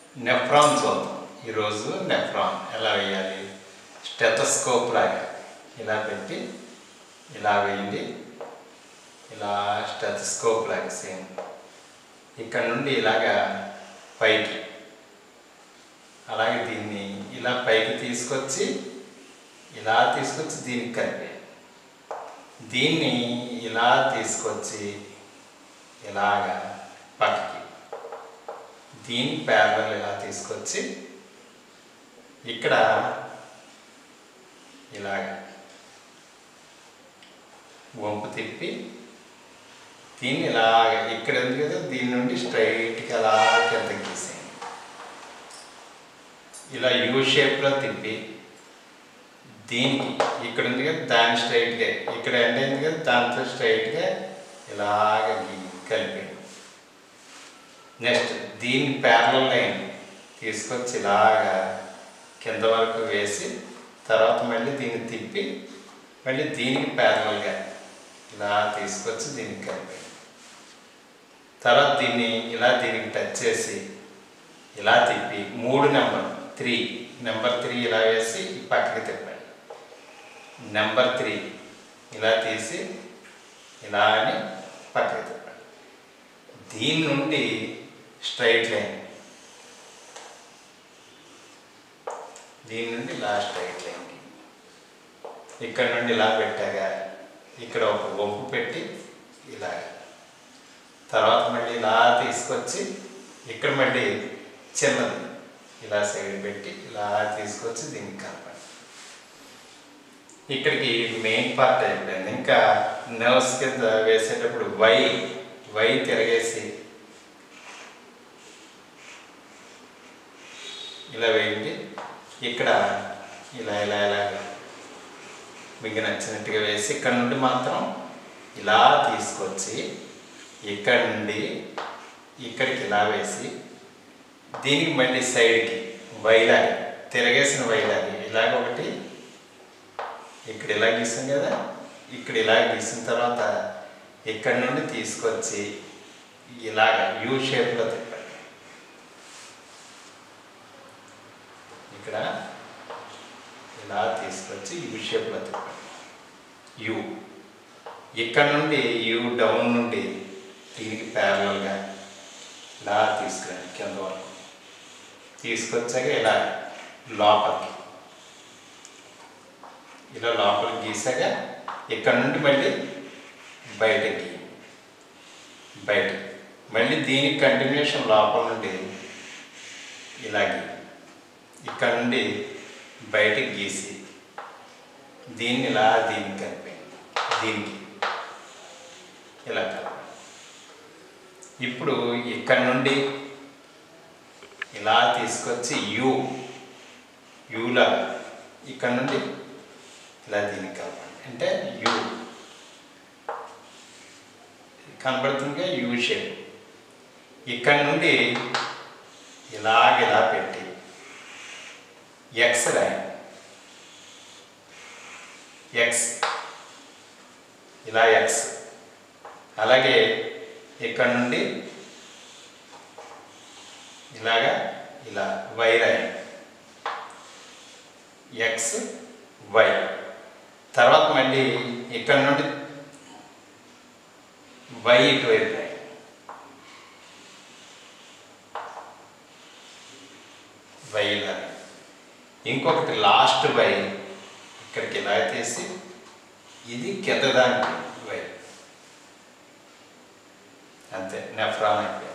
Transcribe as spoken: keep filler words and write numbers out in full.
Nephron చూద్దాం ఈరోజు. Nephron ఎలా వేయాలి? స్టెథోస్కోప్ లాగా ఇలా పెట్టి ఇలా వేయండి. ఇలా స్టెథోస్కోప్ లాగా సేమ్ ఇక్కడ నుండి ఇలాగా పైకి, అలాగే దీన్ని ఇలా పైకి తీసుకొచ్చి ఇలా తీసుకొచ్చి దీనికి కలిపి, దీన్ని ఇలా తీసుకొచ్చి ఇలాగా పక్కకి, దీన్ని ప్యారలల్ ఇలా తీసుకొచ్చి ఇక్కడ ఇలాగ వంపు తిప్పి దీన్ని ఇలాగ ఇక్కడ ఉంది కదా, దీని నుండి స్ట్రైట్గా అలా కిందకి తీసేయండి. ఇలా యూ షేప్లో తిప్పి దీనికి ఇక్కడ ఉంది కదా, దాని స్ట్రైట్గా ఇక్కడ ఎండ్ అయింది కదా, దాంతో స్ట్రైట్గా ఇలాగ కలిపి, నెక్స్ట్ దీన్ని ప్యారలల్ లైన్ తీసుకొచ్చి ఇలాగా కింద వరకు వేసి, తర్వాత మళ్ళీ దీన్ని తిప్పి మళ్ళీ దీనికి ప్యారలల్గా ఇలా తీసుకొచ్చి దీనికి కలిపి, తర్వాత దీన్ని ఇలా దీనికి టచ్ చేసి ఇలా తిప్పి మూడు నెంబర్ త్రీ నెంబర్ త్రీ ఇలా వేసి పక్కకి తిప్పండి. నెంబర్ త్రీ ఇలా తీసి ఇలా అని పక్కకి తిప్పండి. దీని నుండి స్ట్రైట్ లైన్, దీని నుండి ఇలా స్ట్రైట్ లైన్కి ఇక్కడ నుండి ఇలా పెట్టాక ఇక్కడ ఒక వంపు పెట్టి ఇలా, తర్వాత మళ్ళీ ఇలా తీసుకొచ్చి ఇక్కడ మళ్ళీ చిన్నది ఇలా సైడ్ పెట్టి ఇలా తీసుకొచ్చి దీనికి కలపండి. ఇక్కడికి మెయిన్ పార్ట్ అయిపోయింది. ఇంకా నర్వ్స్ కింద వేసేటప్పుడు వై వై తిరగేసి ఇలా వేయండి. ఇక్కడ ఇలా ఇలా ఇలా మీకు నచ్చినట్టుగా వేసి ఇక్కడ నుండి మాత్రం ఇలా తీసుకొచ్చి ఇక్కడ నుండి ఇక్కడికి ఇలా వేసి దీనికి మళ్ళీ సైడ్కి వైలాగి తిరగేసిన వైలాగి ఇలాగ ఒకటి ఇక్కడ ఇలా గీసాం కదా, ఇక్కడ ఇలా గీసిన తర్వాత ఇక్కడ నుండి తీసుకొచ్చి ఇలాగ యూ షేప్లో తిప్పండి. ఇక్కడ ఇలా తీసుకొచ్చి యూ షేప్లో తిప్పండి. యూ ఇక్కడ నుండి యూ డౌన్ నుండి దీనికి ప్యారలల్గా ఇలా తీసుకురండి, కింద వరకు తీసుకొచ్చాక ఇలా లోపలికి ఇలా లోపలికి గీసాక ఇక్కడ నుండి మళ్ళీ బయటకి బయటకి మళ్ళీ దీనికి కంటిన్యూషన్ లోపల నుండి ఇలాగే ఇక్కడ నుండి బయటకి గీసి దీన్ని ఇలా దీనికి కలిపేయండి, దీనికి ఇలా కలిపి. ఇప్పుడు ఇక్కడ నుండి ఇలా తీసుకొచ్చి యూ యూలా ఇక్కడ నుండి ఇలా దీనికి కలపండి. అంటే యూ కనబడుతుందిగా యూ షేప్. ఇక్కడ నుండి ఇలాగ ఇలా పెట్టి ఎక్స్ లైన్, ఎక్స్ ఇలా ఎక్స్, అలాగే ఇక్కడ నుండి ఇలాగా ఇలా వై లైన్, ఎక్స్ వై, తర్వాత మళ్ళీ ఇక్కడ నుండి వై ఇటువైపు లైన్, వై ఇలా, ఇంకొకటి లాస్ట్ వై ఇక్కడికి ఇలా తీసి ఇది కింద దానికి వై, అంతే నెఫ్రాన్ అయిపోయింది.